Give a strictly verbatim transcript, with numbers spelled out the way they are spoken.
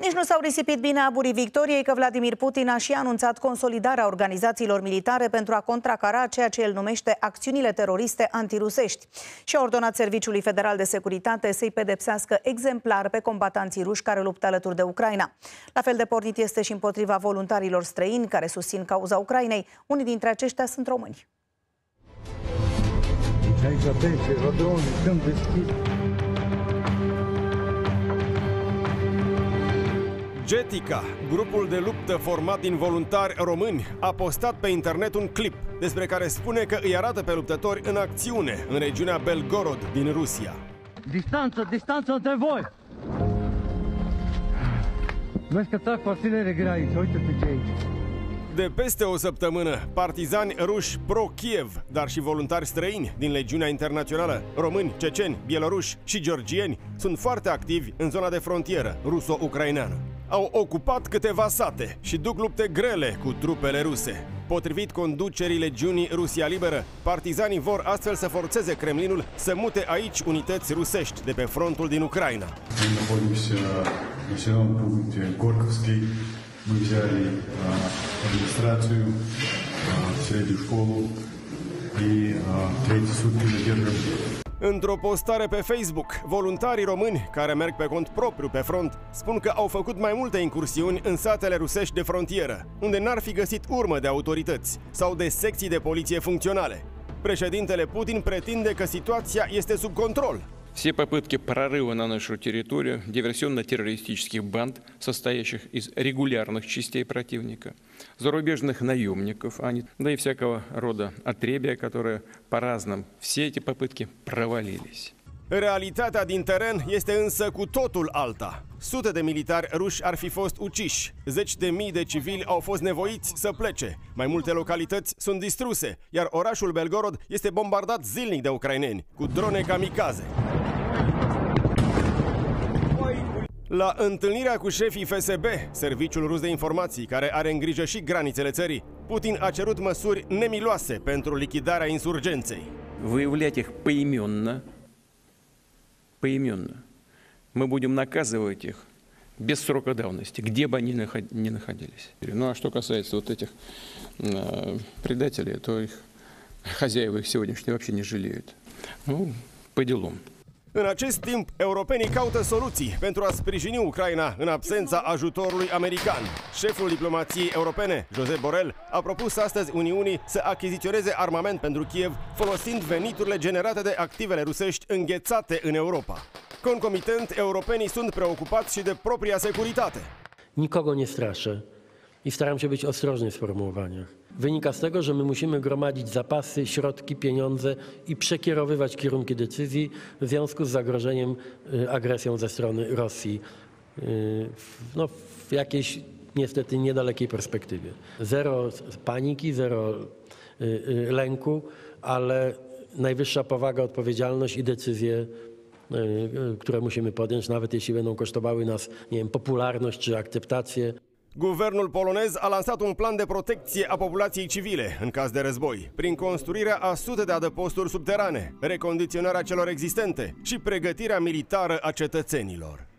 Nici nu s-au risipit bine aburii victoriei că Vladimir Putin a și anunțat consolidarea organizațiilor militare pentru a contracara ceea ce el numește acțiunile teroriste antirusești și a ordonat Serviciului Federal de Securitate să-i pedepsească exemplar pe combatanții ruși care luptă alături de Ucraina. La fel de pornit este și împotriva voluntarilor străini care susțin cauza Ucrainei. Unii dintre aceștia sunt români. Jetica, grupul de luptă format din voluntari români, a postat pe internet un clip despre care spune că îi arată pe luptători în acțiune în regiunea Belgorod din Rusia. Distanță, distanță între voi! Vezi că trag fascinele graiți, uite-te ce aici. De peste o săptămână, partizani ruși pro-Kiev, dar și voluntari străini din legiunea internațională, români, ceceni, bieloruși și georgieni, sunt foarte activi în zona de frontieră ruso-ucraineană. Au ocupat câteva sate și duc lupte grele cu trupele ruse. Potrivit conducerii legiunii Rusia Liberă, partizanii vor astfel să forțeze Kremlinul să mute aici unități rusești de pe frontul din Ucraina. Мы взяли а, администрацию, а, среднюю школу и а, третьи сутки задерживаем. Într-o postare pe Facebook, voluntarii români care merg pe cont propriu pe front spun că au făcut mai multe incursiuni în satele rusești de frontieră, unde n-ar fi găsit urmă de autorități sau de secții de poliție funcționale. Președintele Putin pretinde că situația este sub control. Все попытки прорыва на нашу территорию диверсионно-террористических банд, состоящих из регулярных частей противника, зарубежных наемников, да и всякого рода отребья, которые по-разному, все эти попытки провалились. Realitatea din teren este însă cu totul alta. Sute de militari ruși ar fi fost uciși, zeci de mii de civili au fost nevoiți să plece, mai multe localități sunt distruse, iar orașul Belgorod este bombardat zilnic de ucraineni, cu drone kamikaze. La întâlnirea cu șefii F S B, Serviciul Rus de Informații, care are în grijă și granițele țării, Putin a cerut măsuri nemiloase pentru lichidarea insurgenței. Выявлять их поименно, поименно. Мы будем наказывать их без срока давности, где бы они ни находились. Ну а что касается вот этих э, предателей, то их хозяева их сегодняшние вообще не жалеют. Ну, по делам. În acest timp, europenii caută soluții pentru a sprijini Ucraina în absența ajutorului american. Șeful diplomației europene, Josep Borrell, a propus astăzi Uniunii să achiziționeze armament pentru Kiev folosind veniturile generate de activele rusești înghețate în Europa. Concomitent, europenii sunt preocupați și de propria securitate. Nikogo nie straszę i staram się być ostrożny w sformułowaniach. Wynika z tego, że my musimy gromadzić zapasy, środki, pieniądze i przekierowywać kierunki decyzji w związku z zagrożeniem agresją ze strony Rosji no, w jakiejś niestety niedalekiej perspektywie. Zero paniki, zero lęku, ale najwyższa powaga, odpowiedzialność i decyzje, które musimy podjąć, nawet jeśli będą kosztowały nas, nie wiem, popularność czy akceptację. Guvernul polonez a lansat un plan de protecție a populației civile în caz de război, prin construirea a sute de adăposturi subterane, recondiționarea celor existente și pregătirea militară a cetățenilor.